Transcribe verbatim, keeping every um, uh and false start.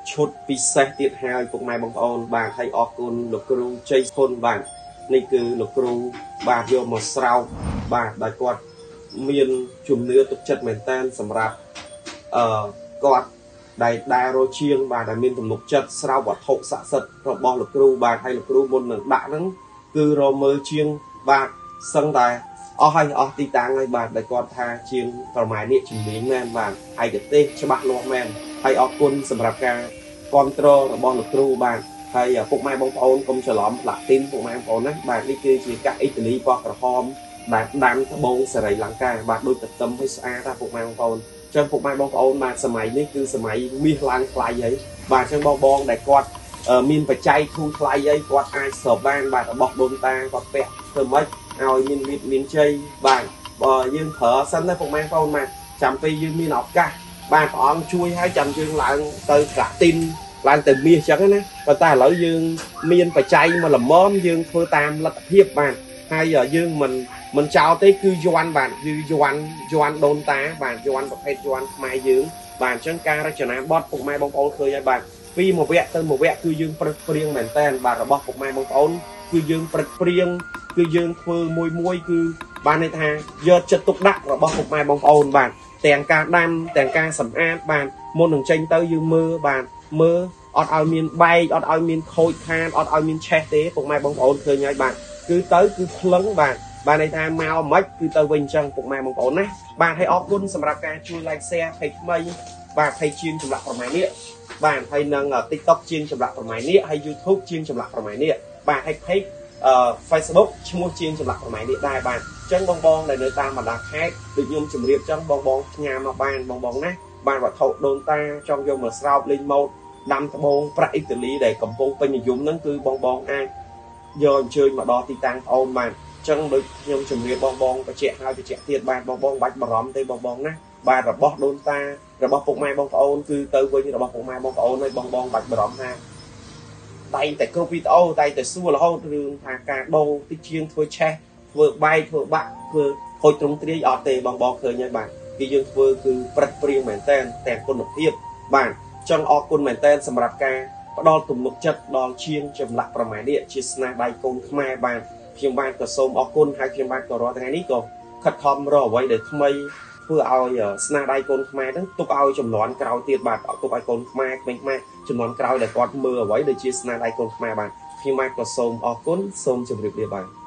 ឈុតពិសេសទៀតហើយពុកម៉ែបងប្អូនបាទហើយអរគុណលោកគ្រូជ័យហ៊ុនបាទនេះគឺលោកគ្រូបាទយកមកស្រោបបាទដោយគាត់មានជំនឿទុកចិត្តមែនតើសម្រាប់អឺគាត់ដែលដែលរជាងបាទដែលមានទំនុកចិត្តស្រោបវត្ថុស័ក្តិសិទ្ធិរបស់លោកគ្រូបាទហើយលោកគ្រូមុននឹងដាក់ហ្នឹងគឺរមើលជាងបាទសឹងតែអស់ហើយអស់ទីតាំងហើយបាទដែលគាត់ថាជាងប្រម៉ែនេះជំនាញមែនបាទឯកទេសច្បាស់លាស់មែនហើយអរគុណសម្រាប់ការគ្រប់គ្រងរបស់លោកគ្រូបាទហើយពុកម៉ែបងប្អូនកុំច្រឡំផ្លាទីនពុកម៉ែបងប្អូនណាបាទនេះគឺជាកាក់អ៊ីតាលីពណ៌ក្រហមដែលដាំត្បូងសេរីលង្កាបាទដូចទឹកទឹមឲ្យស្អាតណាពុកម៉ែបងប្អូនចឹងពុកម៉ែបងប្អូនបាទសម័យនេះគឺសម័យមាសឡើងថ្លៃហើយបាទចឹងបងបងដែលគាត់មានបច្ច័យធូរថ្លៃអីគាត់អាចស្រូបបានបាទរបស់ដូនតាគាត់ពាក់ធ្វើម៉េចឲ្យមានវិតមានជ័យបាទបើយើងប្រើសិនណាពុកម៉ែបងប្អូនបាទចាំពេលយើងមានឱកាសបាទព្រះអង្គជួយឲ្យចាំយើងឡើងទៅក្រាក់ទីនឡើងទៅមាសចឹងណាប៉ុន្តែឥឡូវយើងមានបច្ច័យមកល្មមយើងធ្វើតាមលទ្ធភាពបាទហើយយើងមិនមិនចោលទេគឺយន់បាទគឺយន់យន់ដូនតាបាទយន់ប្រភេទយន់ខ្មែរយើងបាទអញ្ចឹងការរចនាបថពុកម៉ែបងប្អូនឃើញហើយបាទពីមួយវគ្គទៅមួយវគ្គគឺយើងប្រឹកព្រៀងមែនតើបាទរបស់ពុកម៉ែបងប្អូនគឺយើងប្រឹកព្រៀងគឺយើងធ្វើមួយមួយគឺបានន័យថាយកចិត្តទុកដាក់របស់ពុកម៉ែបងប្អូនបាទទាំងការដាំទាំងការសម្អាតបាទមុននឹងចេញទៅយើងមើលបាទមើលអត់ឲ្យមានបែកអត់ឲ្យមានខូចខាតអត់ឲ្យមានឆេះទេពុកម៉ែបងប្អូនឃើញហើយបាទគឺទៅគឺភ្លឹងបាទបាទន័យថាមកមិនគឺទៅវិញចឹងពុកម៉ែបងប្អូនណាបាទហើយអរគុណសម្រាប់ការជួយ like share เพจថ្មីបាទเพจជាងចម្លាក់ប្រម៉ែនេះបាទហើយនឹង TikTok ជាងចម្លាក់ប្រម៉ែនេះហើយ YouTube ជាងចម្លាក់ប្រម៉ែនេះបាទហើយ page Facebook ឈ្មោះជាងចម្លាក់ប្រម៉ែនេះដែរបាទអញ្ចឹងបងបងដែលនៅតាមបណ្ដាខេត្តដូចខ្ញុំជម្រាបចឹងបងបងផ្ញើមកបានបងបងណាបាទវត្ថុដូនតាចង់យកមកស្រោបលេងម៉ូដដាំត្បូងប្រាក់អ៊ីតាលីដែលកំពុងពេញនិយមហ្នឹងគឺបងបងអាចយកអញ្ជើញមកដល់ទីតាំងប្អូនបាទចឹងដូចខ្ញុំជម្រាបបងបងបញ្ជាក់ហើយបញ្ជាក់ទៀតបាទបងបងបាច់បារម្ភទេបងបងណាបាទរបស់ដូនតារបស់ពុកម៉ែបងប្អូនគឺទៅវិញរបស់ពុកម៉ែបងប្អូនហើយបងបងបាច់បារម្ភថាតែតែគ្រប់វីដេអូតែតែសួររហូតរឿងថាការដូរទីជាងធ្វើឆេះធ្វើបែកធ្វើបាក់ធ្វើខូចទ្រង់ទ្រាយអត់ទេបងបងឃើញហើយបាទគឺយើងធ្វើគឺប្រឹកព្រៀងមែនតើទាំងគុណភាពបាទចឹងអរគុណមែនតើសម្រាប់ការផ្ដល់ទំនុកចិត្តដល់ជាងចម្លាក់ប្រម៉ែនេះជាស្នាដៃកូនខ្មែរបាទខ្ញុំបាទក៏សូមអរគុណហើយខ្ញុំបាទក៏រាល់ថ្ងៃនេះក៏ខិតខំរកអ្វីដែលថ្មីធ្វើឲ្យស្នាដៃកូនខ្មែរហ្នឹងទុកឲ្យចំនួនក្រោយទៀតបាទទុកឲ្យកូនខ្មែរក្មេងៗចំនួនក្រោយដែលគាត់មើលអ្វីដែលជាស្នាដៃកូនខ្មែរបាទខ្ញុំបាទក៏សូមអរគុណសូមជម្រាបលាបាទ